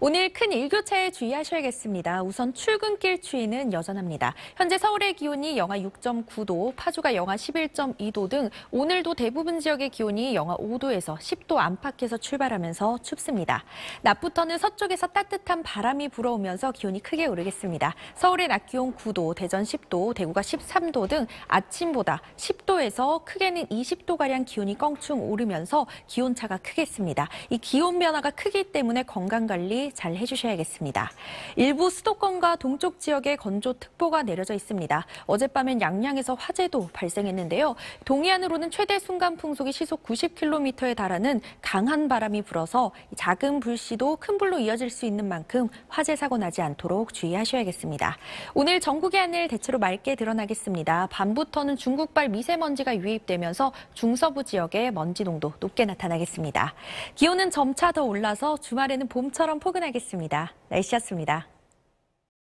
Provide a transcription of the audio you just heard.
오늘 큰 일교차에 주의하셔야겠습니다. 우선 출근길 추위는 여전합니다. 현재 서울의 기온이 영하 6.9도, 파주가 영하 11.2도 등 오늘도 대부분 지역의 기온이 영하 5도에서 10도 안팎에서 출발하면서 춥습니다. 낮부터는 서쪽에서 따뜻한 바람이 불어오면서 기온이 크게 오르겠습니다. 서울의 낮 기온 9도, 대전 10도, 대구가 13도 등 아침보다 10도에서 크게는 20도가량 기온이 껑충 오르면서 기온차가 크겠습니다. 이 기온 변화가 크기 때문에 건강관리 잘 해주셔야겠습니다. 일부 수도권과 동쪽 지역에 건조특보가 내려져 있습니다. 어젯밤엔 양양에서 화재도 발생했는데요. 동해안으로는 최대 순간 풍속이 시속 90km에 달하는 강한 바람이 불어서 작은 불씨도 큰 불로 이어질 수 있는 만큼 화재 사고 나지 않도록 주의하셔야겠습니다. 오늘 전국의 하늘 대체로 맑게 드러나겠습니다. 밤부터는 중국발 미세먼지가 유입되면서 중서부 지역에 먼지 농도 높게 나타나겠습니다. 기온은 점차 더 올라서 주말에는 봄처럼 포근하겠습니다. 날씨였습니다.